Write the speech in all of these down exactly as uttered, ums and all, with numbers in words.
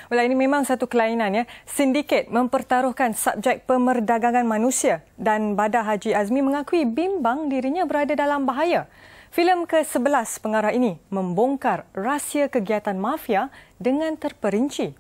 Well, ini memang satu kelainan ya. Sindiket mempertaruhkan subjek pemerdagangan manusia dan Badar Haji Azmi mengakui bimbang dirinya berada dalam bahaya. Filem ke sebelas pengarah ini membongkar rahsia kegiatan mafia dengan terperinci.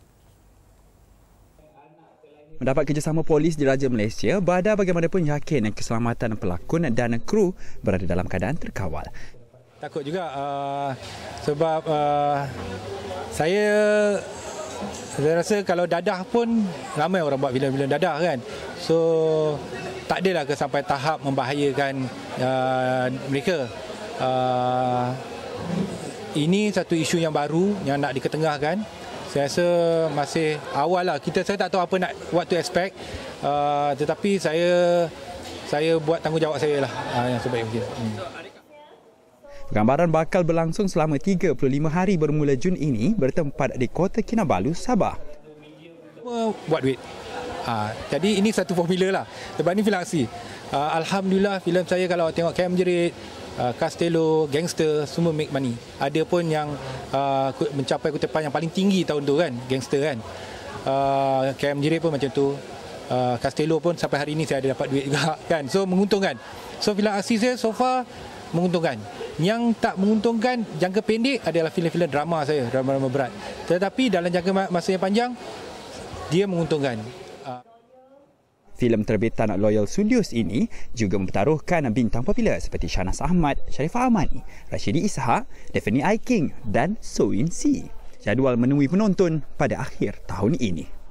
Mendapat kerjasama polis Diraja Malaysia, Badar bagaimanapun yakin keselamatan pelakon dan kru berada dalam keadaan terkawal. Takut juga uh, sebab uh, saya saya rasa kalau dadah pun ramai orang buat filem-filem dadah kan. So tak adalah ke sampai tahap membahayakan uh, mereka. Uh, ini satu isu yang baru yang nak diketengahkan. Saya rasa masih awal lah. Kita saya tak tahu apa nak what to expect. Uh, tetapi saya saya buat tanggungjawab saya lah uh, yang sebaik mungkin. Hmm. Pergambaran bakal berlangsung selama tiga puluh lima hari bermula Jun ini bertempat di Kota Kinabalu, Sabah. Buat duit. Ha, jadi ini satu formula lah. Sebab ni filem aksi. Uh, Alhamdulillah filem saya kalau tengok Camp Jerit, uh, Castello, Gangster, semua make money. Ada pun yang uh, mencapai kutipan yang paling tinggi tahun tu kan, Gangster kan. Uh, Camp Jerit pun macam tu. Uh, Castello pun sampai hari ini saya ada dapat duit juga kan. So menguntungkan. So filem aksi saya so far menguntungkan. Yang tak menguntungkan jangka pendek adalah filem-filem drama saya, drama-drama berat. Tetapi dalam jangka masa yang panjang, dia menguntungkan. Filem terbitan Loyal Studios ini juga mempertaruhkan bintang popular seperti Shahnaz Ahmad, Sharifah Amani, Rashidi Ishak, Daphne I. King dan So In Si. Jadual menemui penonton pada akhir tahun ini.